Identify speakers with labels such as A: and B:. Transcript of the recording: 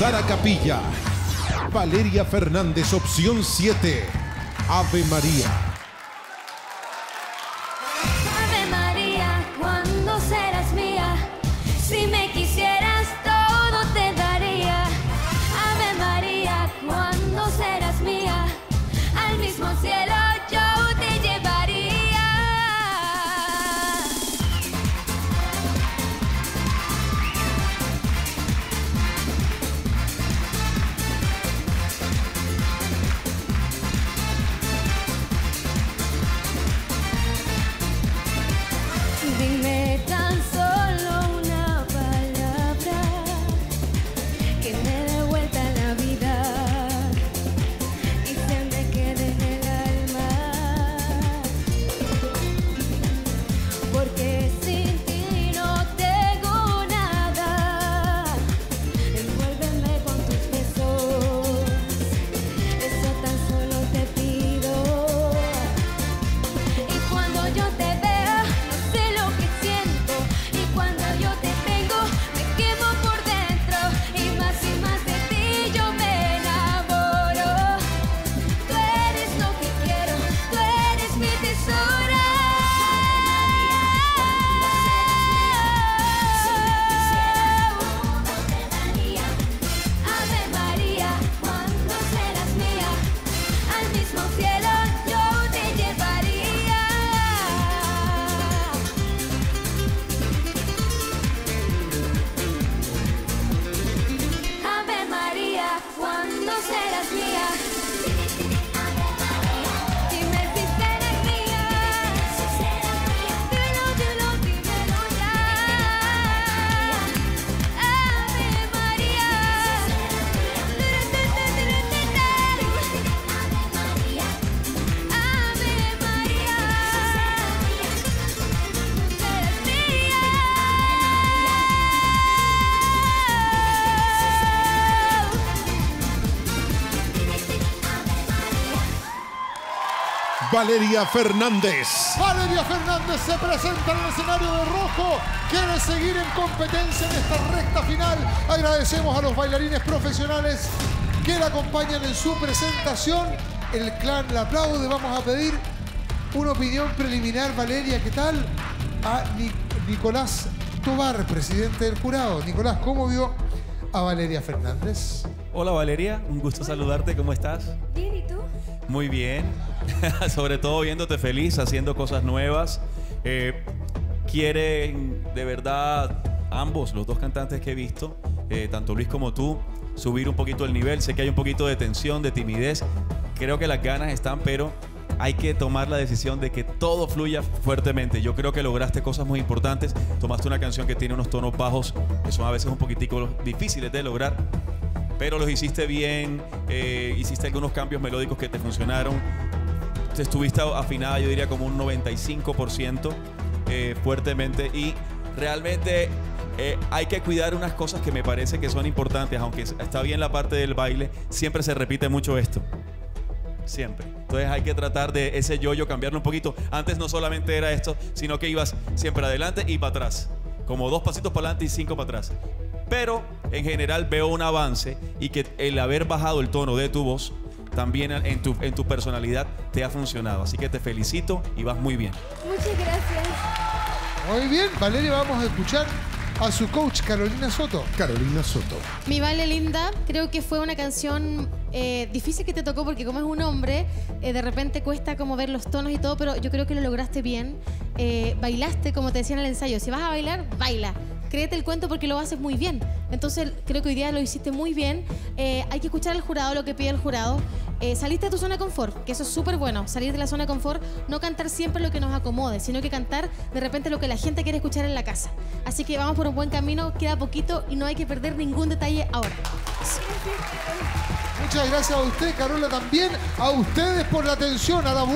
A: Sara Capilla. Valeria Fernández, opción 7. Ave María.
B: Ave María, ¿cuándo serás mía? Si me quisieras todo te daría. Ave María, ¿cuándo serás mía? Al mismo cielo yo te llevaría. Dime tan solo una palabra que me dé vuelta la vida y se me quede en el alma, porque sin ti no tengo nada. Envuélveme con tus besos, eso tan solo te pido. Y cuando yo te veo, no sé lo que siento. Y cuando yo te tengo, me quemo por dentro. Y más de ti yo me enamoro. Tú eres lo que quiero, tú eres mi tesoro. Ave María, ¿cuándo serás mía? Al mismo cielo yo te llevaría. Ave María, ¿cuándo serás mía? Dime si serás mía. Dímelo ya. Ave María. Ave María. Serás mía.
A: Valeria Fernández.
C: Valeria Fernández se presenta en el escenario de rojo. Quiere seguir en competencia en esta recta final. Agradecemos a los bailarines profesionales que la acompañan en su presentación. El clan la aplaude. Vamos a pedir una opinión preliminar, Valeria, ¿qué tal? A Nicolás Tobar, presidente del jurado. Nicolás, ¿cómo vio a Valeria Fernández?
D: Hola Valeria, un gusto saludarte, ¿cómo estás?
B: Bien, ¿y tú?
D: Muy bien, sobre todo viéndote feliz, haciendo cosas nuevas. Quieren de verdad ambos, los dos cantantes que he visto, tanto Luis como tú, subir un poquito el nivel. Sé que hay un poquito de tensión, de timidez. Creo que las ganas están, pero hay que tomar la decisión de que todo fluya fuertemente. Yo creo que lograste cosas muy importantes. Tomaste una canción que tiene unos tonos bajos que son a veces un poquitico difíciles de lograr, pero los hiciste bien. Hiciste algunos cambios melódicos que te funcionaron. Estuviste afinada, yo diría como un 95% fuertemente, y realmente hay que cuidar unas cosas que me parece que son importantes. Aunque está bien la parte del baile, siempre se repite mucho esto. Siempre. Entonces hay que tratar de ese yo-yo cambiarlo un poquito. Antes no solamente era esto, sino que ibas siempre adelante y para atrás. Como 2 pasitos para adelante y 5 para atrás. Pero en general veo un avance, y que el haber bajado el tono de tu voz también en tu personalidad te ha funcionado. Así que te felicito y vas muy bien.
B: Muchas gracias.
C: Muy bien, Valeria, vamos a escuchar a su coach, Carolina Soto.
A: Carolina Soto.
E: Mi Vale linda, creo que fue una canción difícil que te tocó, porque como es un hombre, de repente cuesta como ver los tonos y todo, pero yo creo que lo lograste bien. Bailaste, como te decía en el ensayo, si vas a bailar, baila. Créete el cuento porque lo haces muy bien. Entonces creo que hoy día lo hiciste muy bien. Hay que escuchar al jurado, lo que pide el jurado. Saliste de tu zona de confort, que eso es súper bueno. Salir de la zona de confort, no cantar siempre lo que nos acomode, sino que cantar de repente lo que la gente quiere escuchar en la casa. Así que vamos por un buen camino, queda poquito y no hay que perder ningún detalle ahora.
C: Muchas gracias a usted, Carola, también a ustedes por la atención, a la